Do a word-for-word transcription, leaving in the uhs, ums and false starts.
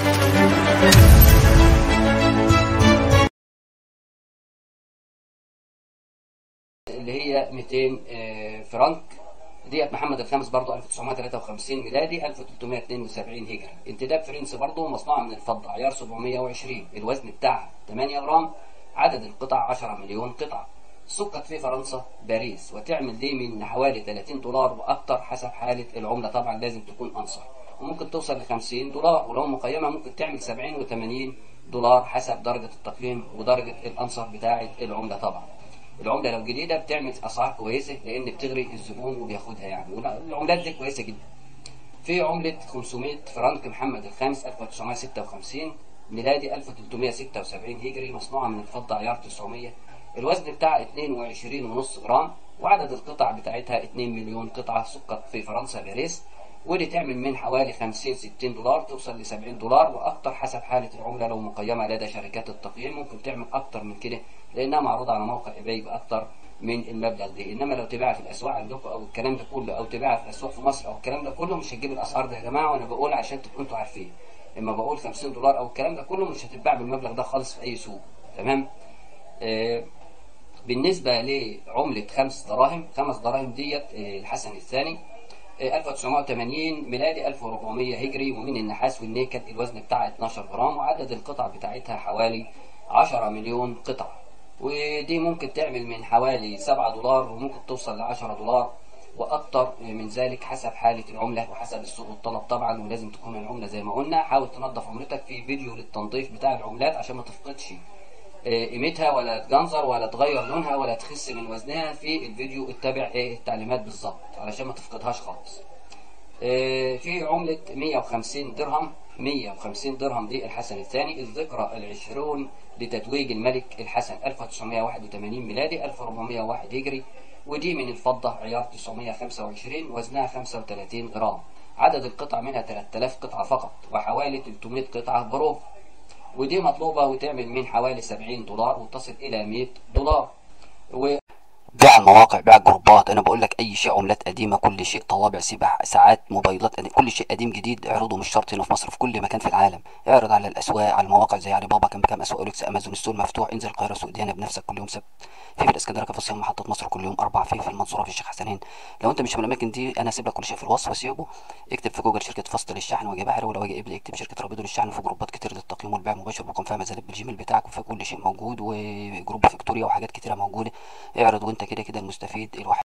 اللي هي مئتين آه، فرنك. ديت محمد الخامس برضه ألف وتسعمائة وثلاثة وخمسين ميلادي ألف وثلاثمائة واثنين وسبعين هجري. انتداب فرنسي برضه، مصنوعه من الفضه، عيار سبعمائة وعشرين، الوزن بتاعها ثمانية جرام، عدد القطع عشرة مليون قطعه. سقط في فرنسا باريس، وتعمل دي من حوالي ثلاثين دولار واكتر حسب حاله العمله، طبعا لازم تكون انصر، وممكن توصل ل خمسين دولار، ولو مقيمه ممكن تعمل سبعين و ثمانين دولار حسب درجه التقييم ودرجه الانصر بتاعه العمله. طبعا العمله لو جديده بتعمل اسعار كويسه لان بتغري الزبون وبياخدها يعني، والعملات دي كويسه جدا. في عمله خمسمائة فرنك محمد الخامس ألف وتسعمائة وستة وخمسين ميلادي ألف وثلاثمائة وستة وسبعين هجري، مصنوعه من الفضه عيار تسعمائة، الوزن بتاعها اثنين وعشرين فاصلة خمسة جرام، وعدد القطع بتاعتها اثنين مليون قطعه. سقط في فرنسا باريس، ودي تعمل من حوالي خمسين ستين دولار توصل ل سبعين دولار واكتر حسب حاله العمله، لو مقيمه لدى شركات التقييم ممكن تعمل اكتر من كده لانها معروضه على موقع ايباي باكتر من المبلغ ده. انما لو تباع في الاسواق عندكم او الكلام ده كله، او تباع في الاسواق في مصر او الكلام ده كله، مش هتجيب الاسعار ده يا جماعه، وانا بقول عشان تبقوا انتوا عارفين. اما بقول خمسين دولار او الكلام ده كله مش هتتباع بالمبلغ ده خالص في اي سوق. تمام. آه بالنسبه لعمله خمس دراهم، خمس دراهم ديت آه الحسن الثاني ألف وتسعمائة وثمانين ميلادي ألف وأربعمائة هجري، ومن النحاس والنيكل، الوزن بتاعها اثناشر جرام، وعدد القطع بتاعتها حوالي عشرة مليون قطعة. ودي ممكن تعمل من حوالي سبعة دولار وممكن توصل ل عشرة دولار واكتر من ذلك حسب حالة العملة وحسب السوق والطلب طبعا. ولازم تكون العملة زي ما قلنا، حاول تنظف عملتك في فيديو للتنظيف بتاع العملات عشان ما تفقدش قيمتها ولا تجنزر ولا تغير لونها ولا تخس من وزنها. في الفيديو اتبع ايه التعليمات بالظبط علشان ما تفقدهاش خالص. في عملة مئة وخمسين درهم، مئة وخمسين درهم دي الحسن الثاني، الذكرى العشرون لتتويج الملك الحسن ألف وتسعمائة وواحد وثمانين ميلادي ألف وأربعمائة وواحد هجري، ودي من الفضة عيار تسعمائة وخمسة وعشرين، وزنها خمسة وثلاثين جرام، عدد القطع منها ثلاثة آلاف قطعة فقط، وحوالي ثلاثمائة قطعة برو، ودي مطلوبة وتعمل من حوالي سبعين دولار وتصل إلى مئة دولار. و بيع المواقع، بيع الجروبات، انا بقول لك اي شيء عملات قديمه، كل شيء طوابع، سبح، ساعات، موبايلات، كل شيء قديم جديد اعرضه، مش شرط هنا في مصر، في كل مكان في العالم. اعرض على الاسواق، على المواقع زي علي بابا، كم كم اسواق اوليكس، امازون، السوق المفتوح، انزل القاهره سوق ديانا بنفسك كل يوم سبت، في في الاسكندريه كفر الصيام، محطه مصر كل يوم اربع، في في المنصوره في الشيخ حسنين. لو انت مش من الاماكن دي انا هسيب لك كل شيء في الوصف، سيبه اكتب في جوجل شركه فصل للشحن واجي بحر، ولو اجي قبل اكتب شركه رابيدو للشحن، وفي جروبات كتير للتقييم والبيع المباشر بكون فيها مزادات بالجيميل بتاعك، وفي كل شيء موجود، وجروب فيكتوريا وحاجات كتيره موجوده. اعرض وانت كده كده المستفيد الوحيد.